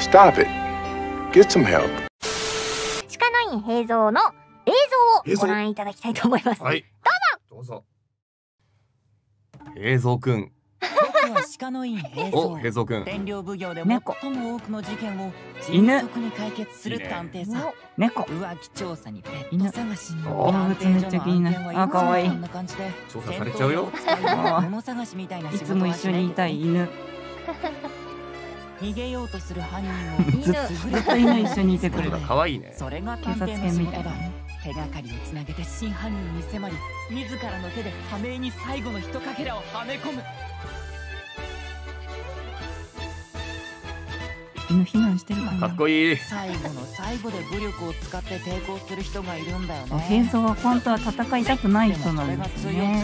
Stop it. Get some help. 鹿の院平蔵の映像をご覧いただきたいと思います。 はい。どうぞ。平蔵くん。 僕は鹿の院平蔵。 平蔵くん。 天領奉行で最も多くの事件を迅速に解決する探偵さん。 猫。 浮気調査にペット探し。 動物めっちゃ気になる。あ、可愛い。 調査されちゃうよ。 いつも一緒にいたい犬。 逃げようとする犯人をずっと犬一緒にいてくれる。 可愛いね。 それが警察犬みたいな。 手がかりをつなげて真犯人に迫り、自らの手で羽目に最後のひとかけらをはめ込む。 犬避難してるかな。 かっこいい。 最後の最後で武力を使って抵抗する人がいるんだよね。 平蔵は本当は戦いたくない人なんですよね。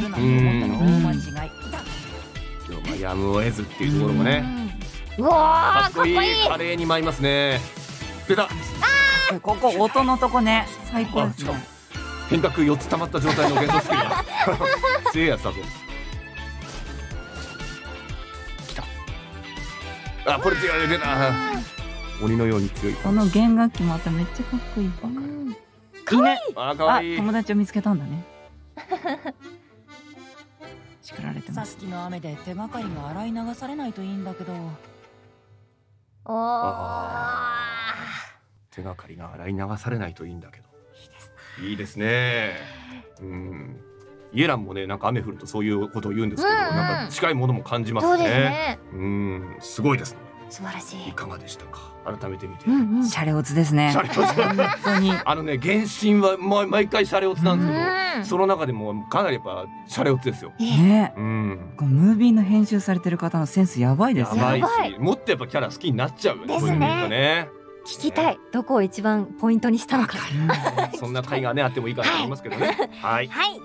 やむを得ずっていうところもね。 うわー、 かっこいい。華麗に舞いますね。出た。 ここ音のとこね、最高ですね。 変角4つ溜まった状態の幻想スキルが強いやつだぞ。来た。あ、これ強い。出た。鬼のように強い。 この弦楽器まためっちゃかっこいい。 犬。あ、かわいい。 友達を見つけたんだね。叱られてます。 さっきの雨で手がかりが洗い流されないといいんだけど。 手がかりが洗い流されないといいんだけど。いいですね。イエランもね、なんか雨降るとそういうことを言うんですけど、なんか近いものも感じますね。すごいですね。 素晴らしい。 いかがでしたか。改めて見て。 シャレオツですね。 シャレオツ。本当に。原神は毎回シャレオツなんですけど、その中でもかなりやっぱシャレオツですよ。 ね。ムービーの編集されてる方のセンスやばいですね。 やばいし、もっとやっぱキャラ好きになっちゃうよね。そういうの見るとね。 聞きたい。どこを一番ポイントにしたのか。 そんな回がねあってもいいかなと思いますけどね。はい。 はい。